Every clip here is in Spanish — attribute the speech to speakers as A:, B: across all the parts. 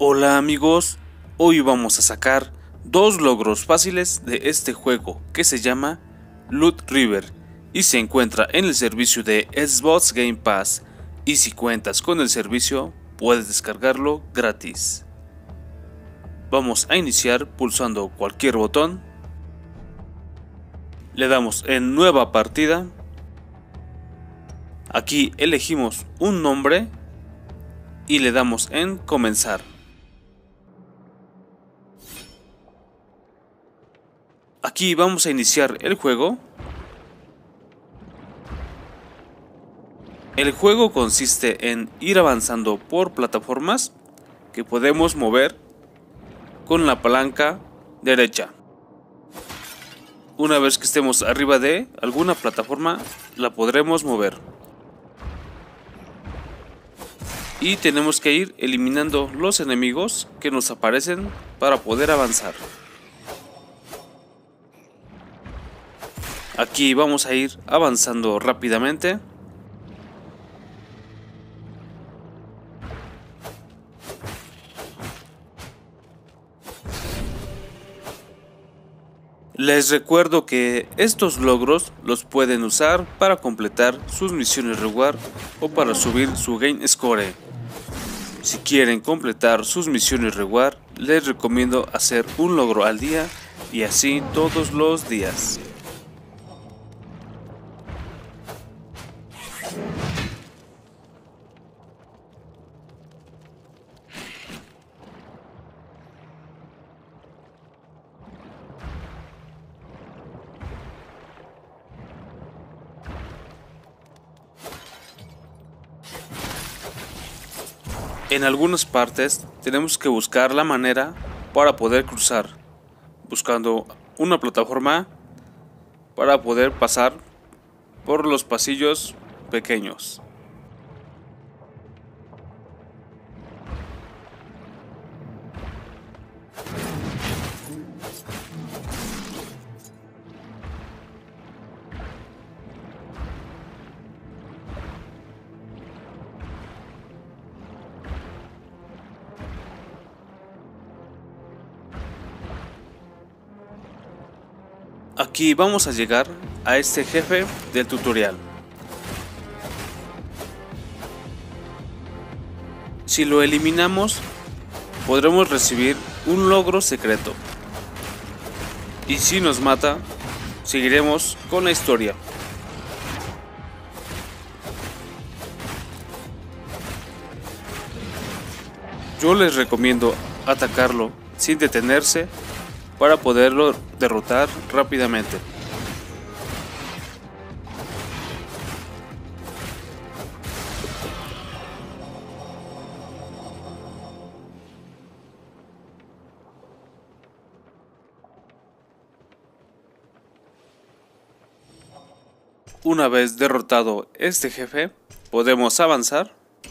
A: Hola amigos, hoy vamos a sacar dos logros fáciles de este juego que se llama Loot River y se encuentra en el servicio de Xbox Game Pass, y si cuentas con el servicio puedes descargarlo gratis. Vamos a iniciar pulsando cualquier botón, le damos en nueva partida, aquí elegimos un nombre y le damos en comenzar. Aquí vamos a iniciar el juego. El juego consiste en ir avanzando por plataformas que podemos mover con la palanca derecha. Una vez que estemos arriba de alguna plataforma, la podremos mover. Y tenemos que ir eliminando los enemigos que nos aparecen para poder avanzar. Aquí vamos a ir avanzando rápidamente. Les recuerdo que estos logros los pueden usar para completar sus misiones reward o para subir su game score. Si quieren completar sus misiones reward, les recomiendo hacer un logro al día y así todos los días. En algunas partes tenemos que buscar la manera para poder cruzar, buscando una plataforma para poder pasar por los pasillos pequeños. Aquí vamos a llegar a este jefe del tutorial. Si lo eliminamos, podremos recibir un logro secreto. Y si nos mata, seguiremos con la historia. Yo les recomiendo atacarlo sin detenerse para poderlo derrotar rápidamente. Una vez derrotado este jefe, podemos avanzar.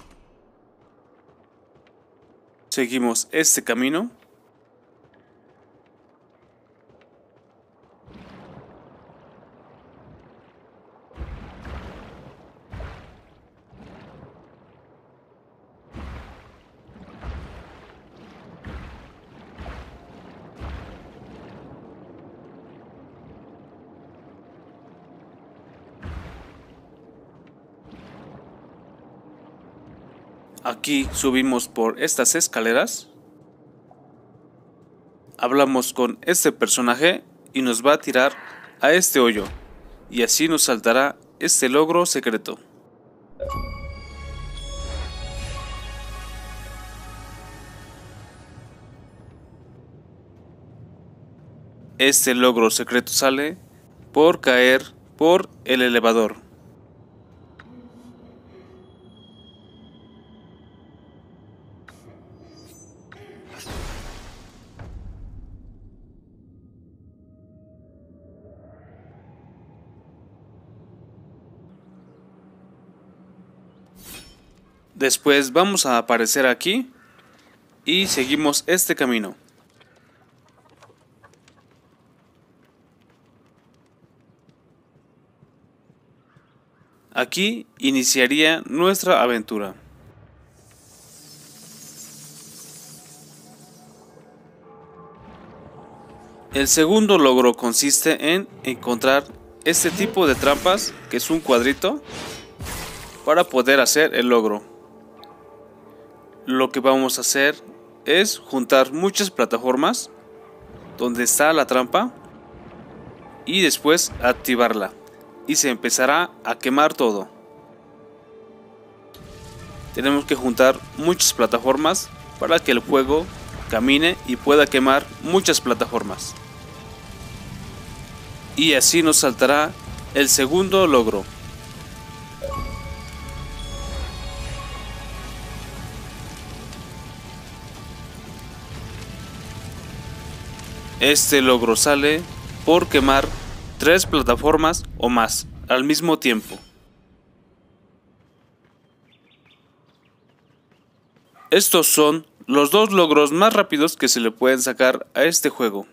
A: Seguimos este camino. Aquí subimos por estas escaleras. Hablamos con este personaje y nos va a tirar a este hoyo. Y así nos saltará este logro secreto. Este logro secreto sale por caer por el elevador. Después vamos a aparecer aquí y seguimos este camino. Aquí iniciaría nuestra aventura. El segundo logro consiste en encontrar este tipo de trampas, que es un cuadrito, para poder hacer el logro. Lo que vamos a hacer es juntar muchas plataformas donde está la trampa y después activarla y se empezará a quemar todo. Tenemos que juntar muchas plataformas para que el juego camine y pueda quemar muchas plataformas. Y así nos saltará el segundo logro. Este logro sale por quemar 3 plataformas o más al mismo tiempo. Estos son los 2 logros más rápidos que se le pueden sacar a este juego.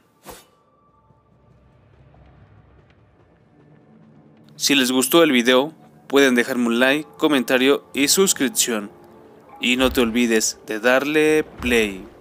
A: Si les gustó el video, pueden dejarme un like, comentario y suscripción. Y no te olvides de darle play.